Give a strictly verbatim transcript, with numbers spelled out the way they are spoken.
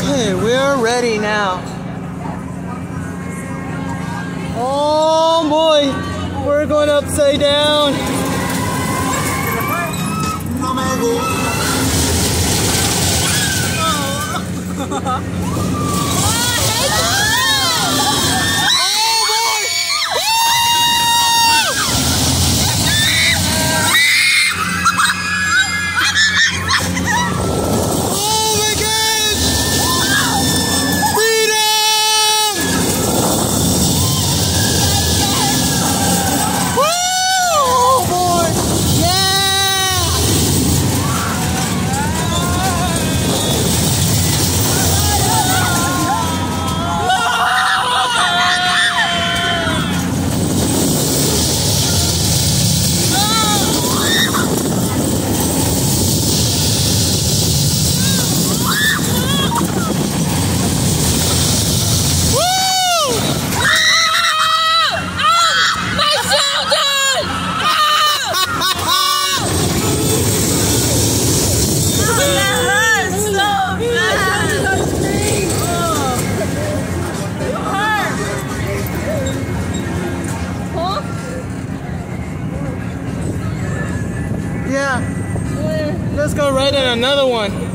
Okay, we're ready now. Oh boy, we're going upside down. Yeah, let's go right in another one.